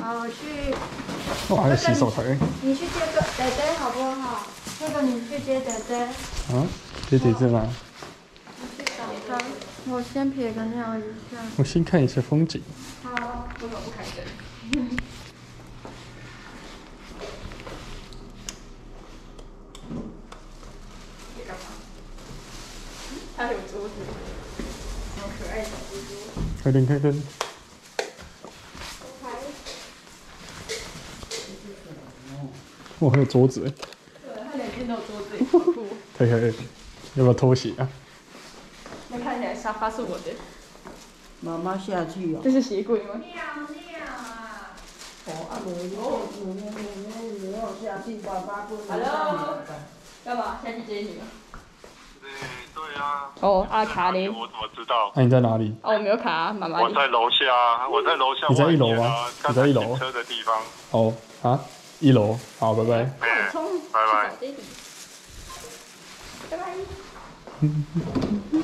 好，我去。 哇，还有洗手台。 你去接个仔仔好不好？那个你去接仔仔。 啊，姐姐在哪？ 去找他。我先撇个尿一下。 我先看一下风景。 好。 为什么不开灯？干嘛？它有桌子，好可爱的小猪猪。 开灯，开灯。哇，还有桌子哎。 对，它两边都有桌子，好酷。 太可爱了。要不要拖鞋啊？ 那看起来沙发是我的。 妈妈下去哦。 这是鞋柜吗？ 尿啊！ 哦，啊，我下去，爸爸不能上 Hello 干嘛？下去接你吗？ 对啊。 哦，阿卡嘞。 我怎么知道？ 那你在哪里？ 哦，我没有卡啊，妈妈。 我在楼下，我在楼下。 你在一楼吗？你在一楼。 停车的地方。 哦啊，一楼。好，拜拜。 冲， 拜拜。 拜拜。